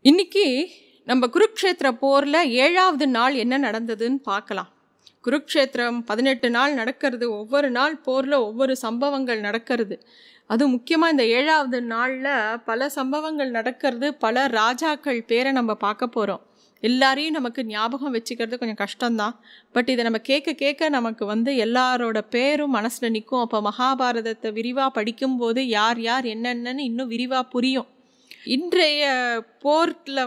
இன்னைக்கு நம்ம குருக்ஷேத்திர போரில் 7வது நாள் என்ன நடந்ததுன்னு பார்க்கலாம். குருக்ஷேத்திரம் 18 நாள் நடக்கிறது. ஒவ்வொரு நாள் போரில் ஒவ்வொரு சம்பவங்கள் நடக்கிறது. அது முக்கியமாக இந்த 7வது நாளில் பல சம்பவங்கள் நடக்கிறது. பல ராஜாக்கள் பேரை நம்ம பார்க்க போகிறோம். எல்லாரையும் நமக்கு ஞாபகம் வச்சுக்கிறது கொஞ்சம் கஷ்டம்தான். பட் இதை நம்ம கேட்க கேட்க நமக்கு எல்லாரோட பேரும் மனசில் நிற்கும். அப்போ மகாபாரதத்தை விரிவாக படிக்கும்போது யார் யார் என்னென்னு இன்னும் விரிவாக புரியும். இன்றைய போரில்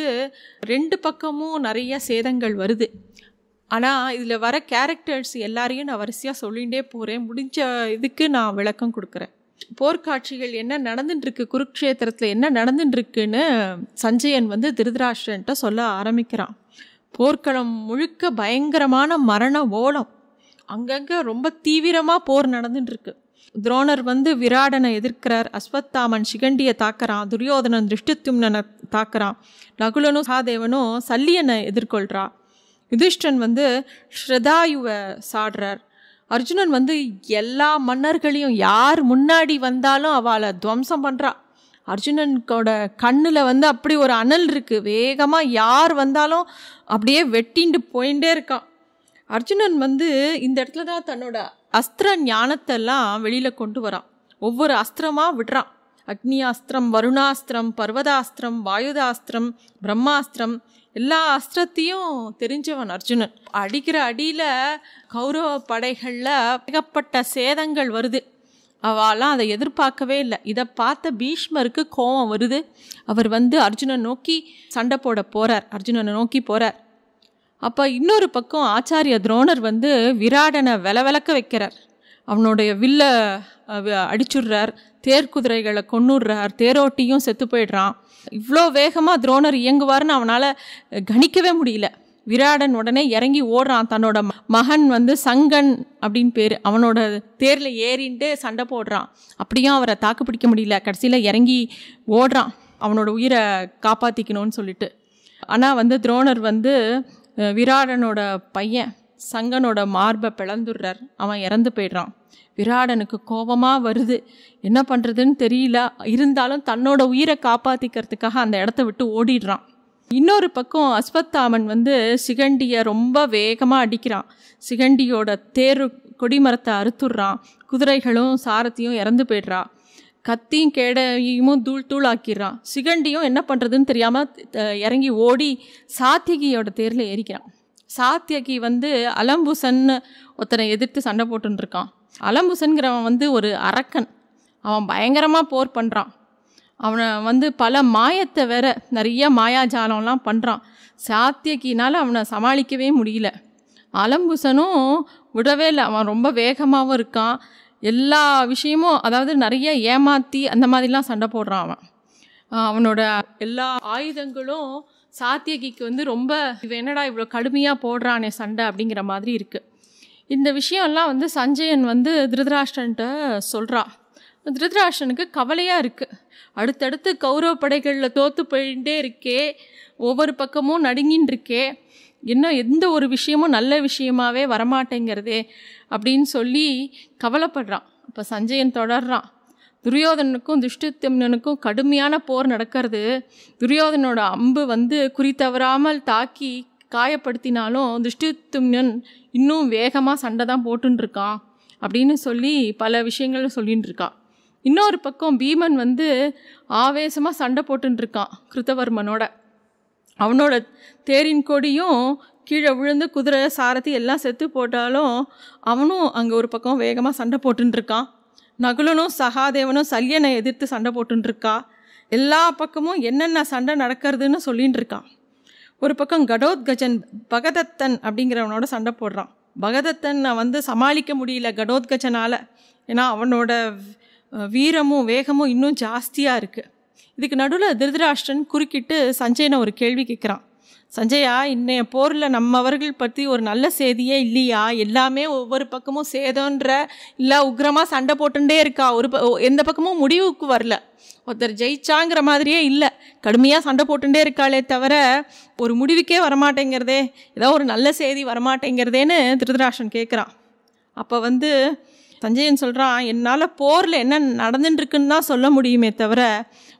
2 பக்கமும் நிறைய சேதங்கள் வருது. ஆனால் இதில் வர கேரக்டர்ஸ் எல்லாரையும் நான் வரிசையாக சொல்லிகிட்டே போகிறேன். முடிஞ்ச இதுக்கு நான் விளக்கம் கொடுக்குறேன். போர்க்காட்சிகள் என்ன நடந்துட்டுருக்கு, குருக்ஷேத்திரத்தில் என்ன நடந்துட்டுருக்குன்னு சஞ்சயன் திருதராஷ்டிரன்ட்ட சொல்ல ஆரம்பிக்கிறான். போர்க்களம் முழுக்க பயங்கரமான மரண ஓலம். அங்கங்கே ரொம்ப தீவிரமாக போர் நடந்துட்டுருக்கு. துரோணர் விராடனை எதிர்க்கிறார். அஸ்வத்தாமன் சிகண்டியை தாக்குறான். துரியோதனன் திருஷ்டித்யும்னனை தாக்குறான். நகுலனும் சகாதேவனும் சல்லியனை எதிர்கொள்கிறா. யுதிஷ்டன் ஸ்ரதாயுவை சாடுறார். அர்ஜுனன் எல்லா மன்னர்களையும் யார் முன்னாடி வந்தாலும் அவளை துவம்சம் பண்ணுறா. அர்ஜுனனோட கண்ணில் அப்படி ஒரு அனல் இருக்குது. வேகமாக யார் வந்தாலும் அப்படியே வெட்டிண்டு போயிட்டே இருக்கான். அர்ஜுனன் இந்த இடத்துல தான் தன்னோட அஸ்திர ஞானத்தெல்லாம் வெளியில் கொண்டு வரான். ஒவ்வொரு அஸ்திரமாக விடுறான். அக்னியாஸ்திரம், வருணாஸ்திரம், பர்வதாஸ்திரம், வாயுதாஸ்திரம், பிரம்மாஸ்திரம், எல்லா அஸ்திரத்தையும் தெரிஞ்சவன் அர்ஜுனன். அடிக்கிற அடியில் கௌரவ படைகளில் ஏகப்பட்ட சேதங்கள் வருது. அவெல்லாம் அதை எதிர்பார்க்கவே இல்லை. இதை பார்த்த பீஷ்மருக்கு கோபம் வருது. அவர் அர்ஜுனன் நோக்கி சண்டை போட போகிறார். அர்ஜுனனை நோக்கி போகிறார். அப்போ இன்னொரு பக்கம் ஆச்சாரிய துரோணர் விராடனை விலக்க வைக்கிறார். அவனுடைய வில்ல அடிச்சுடுறார். தேர்குதிரைகளை கொன்னுடுறார். தேரோட்டியும் செத்து போயிடுறான். இவ்வளோ வேகமாக துரோணர் இயங்குவார்னு அவனால் கணிக்கவே முடியல. விராடன் உடனே இறங்கி ஓடுறான். தன்னோட மகன் சங்கன் அப்படின்னு பேர், அவனோட தேரில் ஏறின்ட்டு சண்டை போடுறான். அப்படியும் அவரை தாக்கு பிடிக்க முடியல. கடைசியில் இறங்கி ஓடுறான் அவனோட உயிரை காப்பாற்றிக்கணும்னு சொல்லிட்டு. ஆனால் துரோணர் விராடனோட பையன் சங்கனோட மார்பை பிளந்துடுறார். அவன் இறந்து போயிடுறான். விராடனுக்கு கோபமாக வருது. என்ன பண்ணுறதுன்னு தெரியல. இருந்தாலும் தன்னோட உயிரை காப்பாற்றிக்கிறதுக்காக அந்த இடத்த விட்டு ஓடிடுறான். இன்னொரு பக்கம் அஸ்வத்தாமன் சிகண்டியை ரொம்ப வேகமாக அடிக்கிறான். சிகண்டியோட தேர் கொடிமரத்தை அறுத்துடுறான். குதிரைகளும் சாரத்தையும் இறந்து போய்ட்றா. கத்தியும் கேடையும் தூள் ஆக்கிடுறான். சிகண்டியும் என்ன பண்ணுறதுன்னு தெரியாமல் இறங்கி ஓடி சாத்தியகியோட தேரில் ஏறிக்கிறான். சாத்தியகி அலம்புசன்னு ஒருத்தனை எதிர்த்து சண்டை போட்டுருக்கான். அலம்புசன்கிறவன் ஒரு அரக்கன். அவன் பயங்கரமாக போர் பண்ணுறான். அவனை பல மாயத்தை வேற நிறைய மாயாஜாலம்லாம் பண்ணுறான். சாத்தியகினால் அவனை சமாளிக்கவே முடியல. அலம்புசனும் விடவே இல்லை. அவன் ரொம்ப வேகமாகவும் இருக்கான். எல்லா விஷயமும் அதாவது நிறைய ஏமாற்றி அந்த மாதிரிலாம் சண்டை போடுறான். அவனோட எல்லா ஆயுதங்களும் சாத்தியகிக்கு ரொம்ப இவன் என்னடா இவ்வளோ கடுமையாக போடுறானே சண்டை அப்படிங்கிற மாதிரி இருக்குது. இந்த விஷயம்லாம் சஞ்சயன் திருதராஷ்டிரன்ட்ட சொல்கிறா. திருதராஷ்டிரனுக்கு கவலையாக இருக்குது. அடுத்தடுத்து கௌரவ படைகளில் தோற்று போயிட்டே இருக்கே, ஒவ்வொரு பக்கமும் நடுங்கின்னு இருக்கே, இன்னும் எந்த ஒரு விஷயமும் நல்ல விஷயமாகவே வரமாட்டேங்கிறதே அப்படின்னு சொல்லி கவலைப்படுறான். அப்போ சஞ்சயன் தொடர்றான். துரியோதனனுக்கும் திருஷ்டித்யும்னனுக்கும் கடுமையான போர் நடக்கிறது. துரியோதனோட அம்பு குறித்தவராமல் தாக்கி காயப்படுத்தினாலும் திருஷ்டித்யும்னன் இன்னும் வேகமாக சண்டை தான் போட்டுருக்கான் அப்படின்னு சொல்லி பல விஷயங்கள் சொல்லின்னு இருக்கான். இன்னொரு பக்கம் பீமன் ஆவேசமாக சண்டை போட்டுருக்கான் கிருத்தவர்மனோட. அவனோட தேரின் கொடியும் கீழே விழுந்து குதிரை சாரதி எல்லாம் செத்து போட்டாலும் அவனும் அங்கே ஒரு பக்கம் வேகமாக சண்டை போட்டுருக்கான். நகுலனும் சகாதேவனும் சல்யனை எதிர்த்து சண்டை போட்டுருக்கா. எல்லா பக்கமும் என்னென்ன சண்டை நடக்கிறதுன்னு சொல்லின்னு இருக்கான். ஒரு பக்கம் கடோத்கஜன் பகதத்தன் அப்படிங்கிறவனோட சண்டை போடுறான். பகதத்தனை சமாளிக்க முடியல கடோத்கஜனால். ஏன்னா அவனோட வீரமும் வேகமும் இன்னும் ஜாஸ்தியாக இருக்குது. இதுக்கு நடுவில் திருதராஷ்டிரன் குறுக்கிட்டு சஞ்சயனை ஒரு கேள்வி கேட்குறான். சஞ்சயா, இன்னைய போரில் நம்மவர்கள் பற்றி ஒரு நல்ல செய்தியே இல்லையா? எல்லாமே ஒவ்வொரு பக்கமும் சேதன்ற இல்லை உக்ரமாக சண்டை போட்டுட்டே இருக்கா. எந்த பக்கமும் முடிவுக்கு வரல. ஒருத்தர் ஜெயிச்சாங்கிற மாதிரியே இல்லை. கடுமையாக சண்டை போட்டுட்டே இருக்காளே தவிர ஒரு முடிவுக்கே வரமாட்டேங்கிறதே, ஏதோ ஒரு நல்ல செய்தி வரமாட்டேங்கிறதேன்னு திருதராஷ்டிரன் கேட்குறான். அப்போ சஞ்சயன் சொல்கிறான், என்னால் போரில் என்ன நடந்துட்டுருக்குன்னு தான் சொல்ல முடியுமே தவிர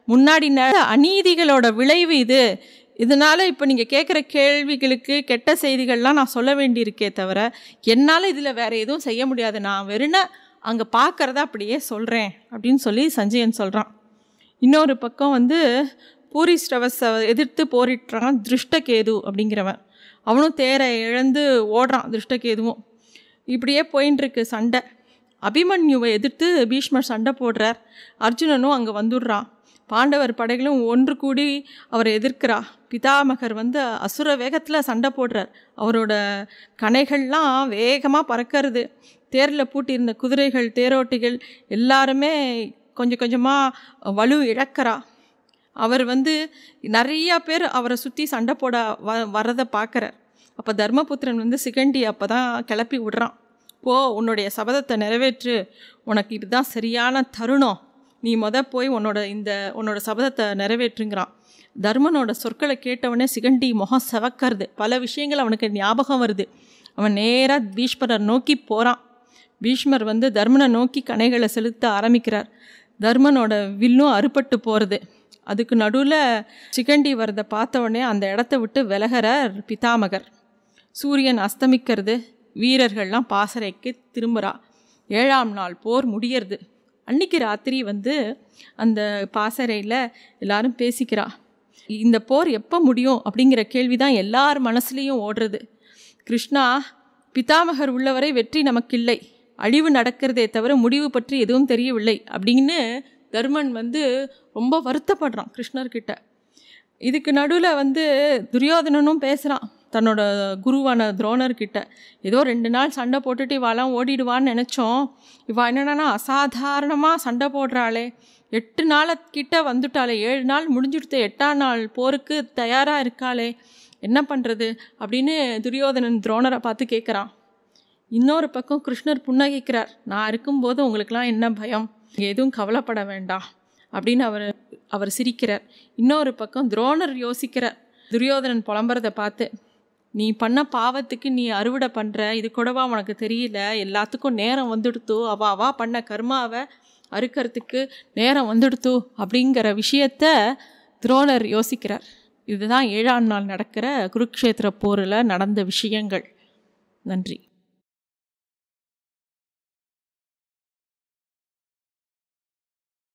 முன்னாடி அநீதிகளோட விளைவு இது. இதனால் இப்போ நீங்கள் கேட்குற கேள்விகளுக்கு கெட்ட செய்திகள்லாம் நான் சொல்ல வேண்டியிருக்கே தவிர என்னால் இதில் வேறு எதுவும் செய்ய முடியாது. நான் வெறுன அங்கே பார்க்குறத அப்படியே சொல்கிறேன் அப்படின்னு சொல்லி சஞ்சயன் சொல்கிறான். இன்னொரு பக்கம் வந்து பூரிஸ்ரவஸை எதிர்த்து போரிட்டுறான் திருஷ்டகேது அப்படிங்கிறவன். அவனும் தேரை இழந்து ஓடுறான் திருஷ்டகேதுவும். இப்படியே போயின்ட்டுருக்கு சண்டை. அபிமன்யுவை எதிர்த்து பீஷ்மர் சண்டை போடுறார். அர்ஜுனனும் அங்கே வந்துடுறான். பாண்டவர் படைகளும் ஒன்று கூடி அவரை எதிர்க்கிறா. பிதாமகர் வந்து அசுர வேகத்தில் சண்டை போடுறார். அவரோட கணைகள்லாம் வேகமாக பறக்கிறது. தேரில் பூட்டியிருந்த குதிரைகள் தேரோட்டிகள் எல்லாருமே கொஞ்சம் கொஞ்சமாக வலு இழக்கிறா. அவர் வந்து நிறையா பேர் அவரை சுற்றி சண்டை போட வரதை பார்க்குறார். அப்போ தர்மபுத்திரன் வந்து சிகண்டி அப்போ தான் கிளப்பி விடுறான். உன்னுடைய சபதத்தை நிறைவேற்று, உனக்கு இதுதான் சரியான தருணம், நீ போய் உன்னோட சபதத்தை நிறைவேற்றுங்கிறான். தர்மனோட சொற்களை கேட்டவனே சிகண்டி முகம் செவக்கிறது. பல விஷயங்கள் அவனுக்கு ஞாபகம் வருது. அவன் நேராக பீஷ்மரை நோக்கி போகிறான். பீஷ்மர் வந்து தர்மனை நோக்கி கணைகளை செலுத்த ஆரம்பிக்கிறார். தர்மனோட வில்லும் அறுபட்டு போகிறது. அதுக்கு நடுவில் சிகண்டி வரதை பார்த்தவொடனே அந்த இடத்த விட்டு விலகிறார் பிதாமகர். சூரியன் அஸ்தமிக்கிறது. வீரர்கள்லாம் பாசறைக்கு திரும்புகிறா. 7ஆம் நாள் போர் முடியறது. அன்றைக்கி ராத்திரி வந்து அந்த பாசறையில் எல்லாரும் பேசிக்கிறா. இந்த போர் எப்போ முடியும் அப்படிங்கிற கேள்வி தான் எல்லார் மனசுலேயும் ஓடுறது. கிருஷ்ணா, பிதாமகர் உள்ளவரை வெற்றி நமக்கில்லை, அழிவு நடக்கிறதே தவிர முடிவு பற்றி எதுவும் தெரியவில்லை அப்படின்னு தர்மன் வந்து ரொம்ப வருத்தப்படுறான் கிருஷ்ணர்கிட்ட. இதுக்கு நடுவில் வந்து துரியோதனனும் பேசுகிறான் தன்னோட குருவான துரோணர்கிட்ட. ஏதோ 2 நாள் சண்டை போட்டுட்டு இவாலாம் ஓடிடுவான்னு நினச்சோம். இவா என்னென்னா அசாதாரணமாக சண்டை போடுறாளே, 8 நாளைக்கிட்ட வந்துட்டாளே, 7 நாள் முடிஞ்சுடுத்து, 8ஆம் நாள் போருக்கு தயாராக இருக்காளே, என்ன பண்ணுறது அப்படின்னு துரியோதனன் துரோணரை பார்த்து கேட்குறான். இன்னொரு பக்கம் கிருஷ்ணர் புன்னகைக்கிறார். நான் இருக்கும்போது உங்களுக்கெல்லாம் என்ன பயம், எதுவும் கவலைப்பட வேண்டாம் அப்படின்னு அவர் சிரிக்கிறார். இன்னொரு பக்கம் துரோணர் யோசிக்கிறார். துரியோதனன் புலம்புறதை பார்த்து, நீ பண்ண பாவத்துக்கு நீ அறுவடை பண்ணுற, இது கூடவா உனக்கு தெரியல, எல்லாத்துக்கும் நேரம் வந்துடுத்து, அவா பண்ண கர்மாவை அறுக்கிறதுக்கு நேரம் வந்துடுத்து அப்படிங்கிற விஷயத்த துரோணர் யோசிக்கிறார். இதுதான் 7ஆம் நாள் நடக்கிற குருக்ஷேத்திர போரில் நடந்த விஷயங்கள். நன்றி.